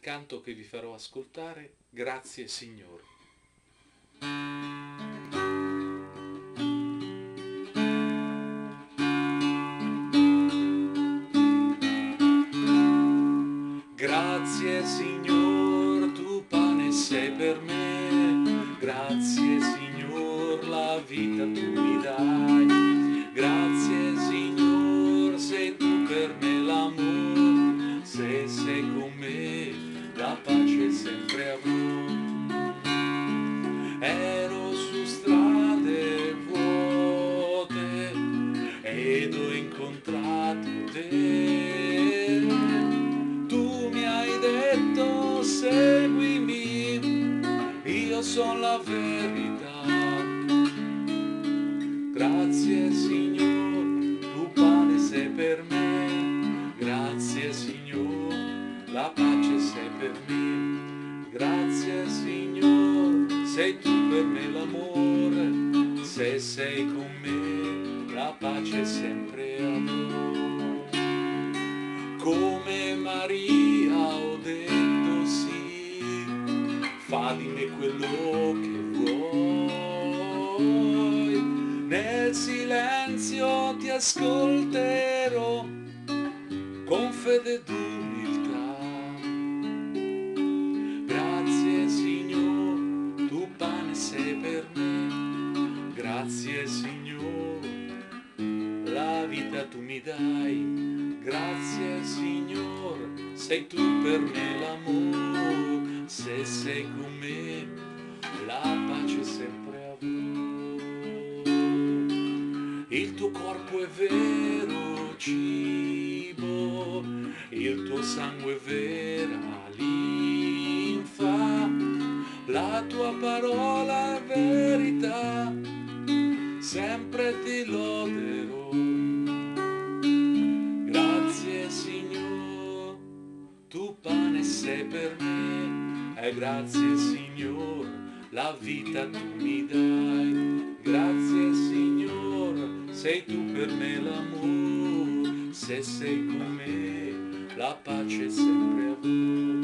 canto che vi farò ascoltare, Grazie Signor. Grazie Signor, tu pane sei per me, grazie Signor, la vita tu mi dai, grazie Signor, sei tu per me l'amore, se sei con me la pace sempre avrò. Ero su strade vuote ed ho incontrato te. Tu mi hai detto seguimi, io sono la verità. Grazie Signore, tu pane sei per me. Grazie Signore, la pace sei per me. Grazie Signore, sei tu per me l'amore. Se sei con me, la pace sempre avrò. Come Maria ho detto sì, fa di me quello che vuoi. Nel silenzio ti ascolterò con fede ed umiltà. Grazie Signore, tu pane sei per me. Grazie Signore, la vita tu mi dai. Grazie Signore, sei tu per me l'amore. Se sei con me, la pace sempre avrò. Il tuo corpo è vero cibo, il tuo sangue è vera linfa, la tua parola è verità, sempre ti loderò. Grazie Signore, tu pane sei per me, e grazie Signore, la vita tu mi dai. Grazie Signore, sei tu per me l'amore, se sei con me la pace sempre avrò.